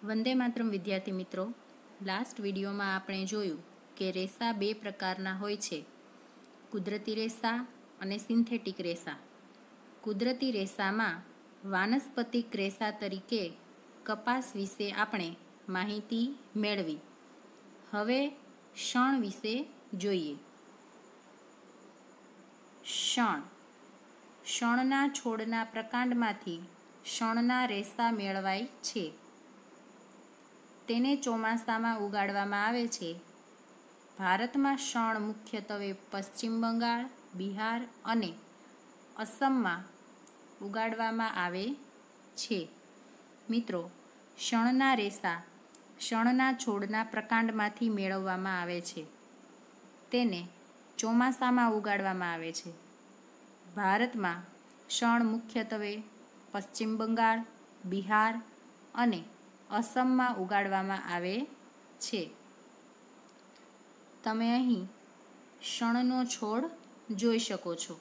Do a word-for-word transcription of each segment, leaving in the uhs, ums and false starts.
વંદે માતરમ વિદ્યાર્થી મિત્રો, લાસ્ટ વિડીયોમાં આપણે જોયું કે રેસા બે પ્રકારના હોય છે, કુદરતી રેસા અને સિન્થેટિક રેસા. કુદરતી રેસામાં વાનસ્પતિક રેસા તરીકે કપાસ વિશે આપણે માહિતી મેળવી. હવે શણ વિશે જોઈએ. શણ શણના છોડના પ્રકાંડમાંથી શણના રેસા મેળવાય છે. તેને ચોમાસામાં ઉગાડવામાં આવે છે. ભારતમાં શણ મુખ્યત્વે પશ્ચિમ બંગાળ, બિહાર અને અસમમાં ઉગાડવામાં આવે છે. મિત્રો, શણના રેસા શણના છોડના પ્રકાંડમાંથી મેળવવામાં આવે છે. તેને ચોમાસામાં ઉગાડવામાં આવે છે. ભારતમાં શણ મુખ્યત્વે પશ્ચિમ બંગાળ, બિહાર અને અસમમાં ઉગાડવામાં આવે છે. તમે અહીં શણનો છોડ જોઈ શકો છો.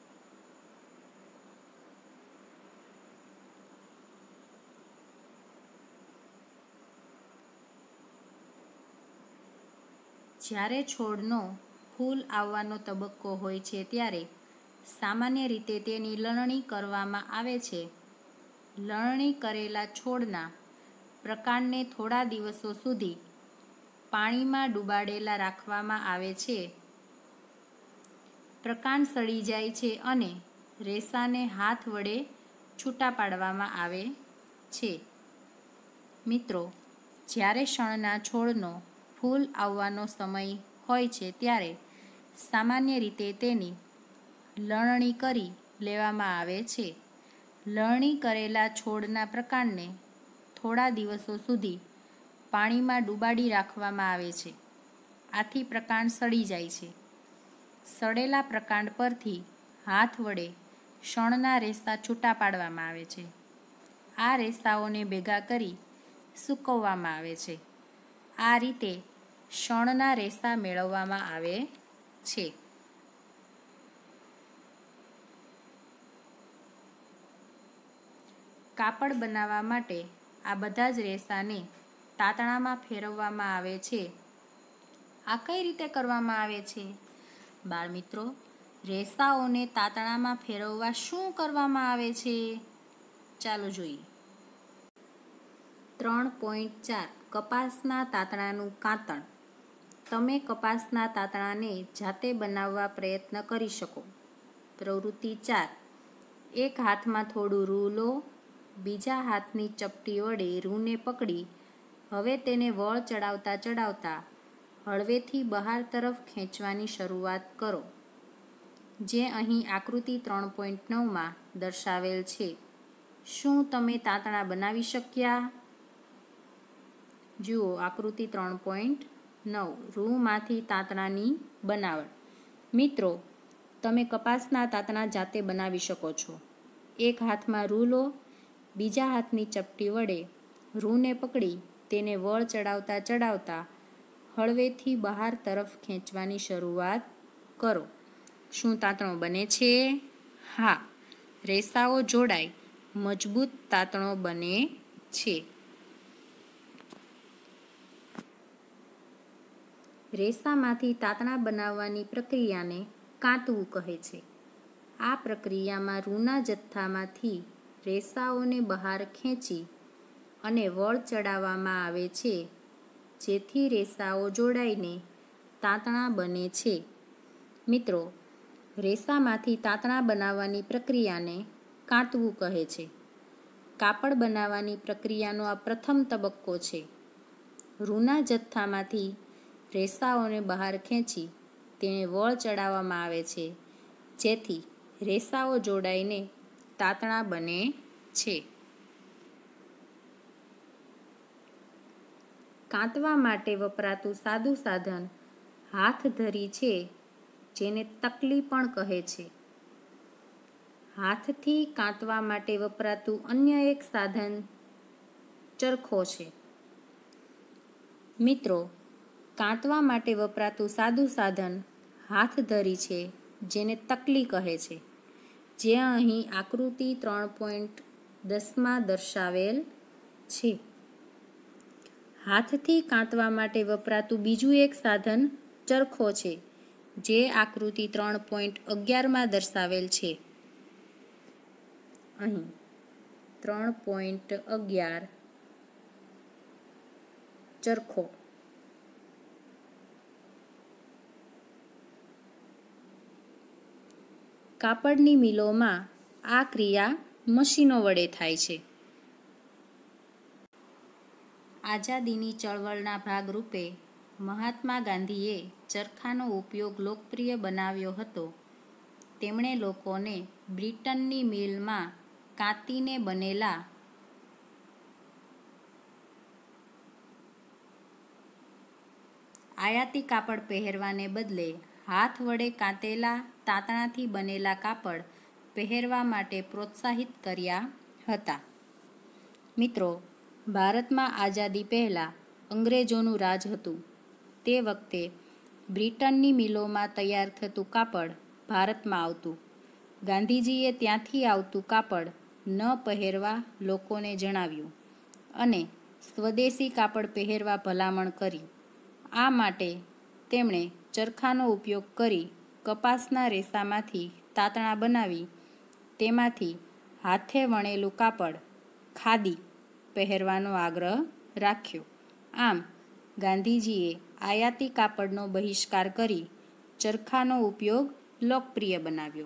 જ્યારે છોડનો ફૂલ આવવાનો તબક્કો હોય છે ત્યારે સામાન્ય રીતે તેની લણણી કરવામાં આવે છે. લણણી કરેલા છોડના પ્રકાંડને થોડા દિવસો સુધી પાણીમાં ડૂબાડેલા રાખવામાં આવે છે. પ્રકાંડ સડી જાય છે અને રેસાને હાથ વડે છૂટા પાડવામાં આવે છે. મિત્રો, જ્યારે શણના છોડનો ફૂલ આવવાનો સમય હોય છે ત્યારે સામાન્ય રીતે તેની લણણી કરી લેવામાં આવે છે. લણણી કરેલા છોડના પ્રકાંડને થોડા દિવસો સુધી પાણીમાં ડૂબાડી રાખવામાં આવે છે. આથી પ્રકાંડ સડી જાય છે. સડેલા પ્રકાંડ પરથી હાથ વડે શણના રેસા છૂટા પાડવામાં આવે છે. આ રેસાઓને ભેગા કરી સૂકવવામાં આવે છે. આ રીતે શણના રેસા મેળવવામાં આવે છે. કાપડ બનાવવા માટે આ બધા જ રેસાને તાતણામાં ફેરવવામાં આવે છે. આ કઈ રીતે કરવામાં આવે છે? બાળમિત્રો, રેસાઓને તાતણામાં ફેરવવા શું કરવામાં આવે છે? ચાલો જોઈએ. ત્રણ પોઈન્ટ ચાર કપાસના તાતણાનું કાતણ. તમે કપાસના તાતણાને જાતે બનાવવા પ્રયત્ન કરી શકો. પ્રવૃત્તિ ચાર. એક હાથમાં થોડું રૂ લો. બીજા હાથની ચપટી વડે રૂને પકડી હવે તેને વળ ચડાવતા ચડાવતા હળવેથી બહાર તરફ ખેંચવાની શરૂઆત કરો, જે અહીં આકૃતિ ત્રણ પોઈન્ટ નવમાં દર્શાવેલ છે. શું તમે તાતણા બનાવી શક્યા? જુઓ આકૃતિ ત્રણ પોઈન્ટ નવ, રૂમાંથી તાતણાની બનાવટ. મિત્રો, તમે કપાસના તાતણા જાતે બનાવી શકો છો. એક હાથમાં રૂ લો. બીજા હાથની ચપટી વડે રૂને પકડી તેને વળ ચડાવતા ચડાવતા હળવેથી બહાર તરફ ખેંચવાની શરૂઆત કરો. શું તાતણો બને છે? હા, રેસાઓ જોડાઈ મજબૂત તાતણો બને છે. રેસામાંથી તાતણા બનાવવાની પ્રક્રિયાને કાતવું કહે છે. આ પ્રક્રિયામાં રૂના જથ્થામાંથી રેસાઓને બહાર ખેંચી અને વળ ચડાવવામાં આવે છે, જેથી રેસાઓ જોડાઈને તાતણા બને છે. મિત્રો, રેસામાંથી તાતણા બનાવવાની પ્રક્રિયાને કાતવું કહે છે. કાપડ બનાવવાની પ્રક્રિયાનો આ પ્રથમ તબક્કો છે. રૂના જથ્થામાંથી રેસાઓને બહાર ખેંચી તેને વળ ચડાવવામાં આવે છે, જેથી રેસાઓ જોડાઈને તાતણા બને છે. કાંતવા માટે વપરાતું સાદું સાધન હાથ ધરી છે, જેને તકલી પણ કહે છે. હાથથી કાંતવા માટે વપરાતું અન્ય એક સાધન ચરખો છે. મિત્રો, કાંતવા માટે વપરાતું સાદું સાધન હાથ ધરી છે, જેને તકલી કહે છે, જે અહીં આકૃતિ ત્રણ પોઈન્ટ દસમાં દર્શાવેલ છે. હાથથી કાંતવા માટે વપરાતું બીજું એક સાધન ચરખો છે, જે આકૃતિ ત્રણ પોઈન્ટ અગિયારમાં દર્શાવેલ છે. અહીં ત્રણ પોઈન્ટ અગિયાર ચરખો. કાપડની મિલોમાં આ ક્રિયા મશીનો વડે થાય છે. આઝાદીની ચળવળના ભાગરૂપે મહાત્મા ગાંધીએ ચરખાનો ઉપયોગ લોકપ્રિય બનાવ્યો હતો. તેમણે લોકોને બ્રિટનની મિલમાં કાંતીને બનેલા આયાતી કાપડ પહેરવાને બદલે હાથ વડે કાંતેલા તાંતણાથી બનેલા કાપડ પહેરવા માટે પ્રોત્સાહિત કર્યા હતા. મિત્રો, ભારતમાં આઝાદી પહેલાં અંગ્રેજોનું રાજ હતું. તે વખતે બ્રિટનની મિલોમાં તૈયાર થતું કાપડ ભારતમાં આવતું. ગાંધીજીએ ત્યાંથી આવતું કાપડ ન પહેરવા લોકોને જણાવ્યું અને સ્વદેશી કાપડ પહેરવા ભલામણ કરી. આ માટે તેમણે ચરખાનો ઉપયોગ કરી કપાસના રેસામાંથી તાંતણા બનાવી તેમાંથી હાથે વણેલું કાપડ ખાદી પહેરવાનો આગ્રહ રાખ્યો. આમ ગાંધીજીએ આયાતી કાપડનો બહિષ્કાર કરી ચરખાનો ઉપયોગ લોકપ્રિય બનાવ્યો.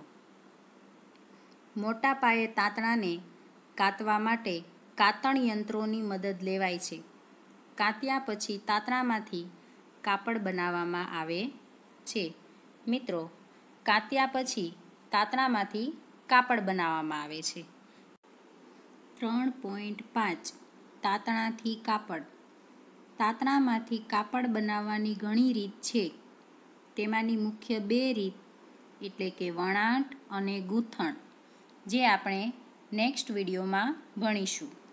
મોટા પાયે તાંતણાને કાતવા માટે કાતણ યંત્રોની મદદ લેવાય છે. કાત્યા પછી તાંતણામાંથી કાપડ બનાવવામાં આવે છે. મિત્રો, કાત્યા પછી તાંતણામાંથી કાપડ બનાવવામાં આવે છે. ત્રણ પોઈન્ટ પાંચ તાંતણાથી કાપડ. તાંતણામાંથી કાપડ બનાવવાની ઘણી રીત છે. તેમાંની મુખ્ય બે રીત એટલે કે વણાટ અને ગૂંથણ, જે આપણે નેક્સ્ટ વિડીયોમાં ભણીશું.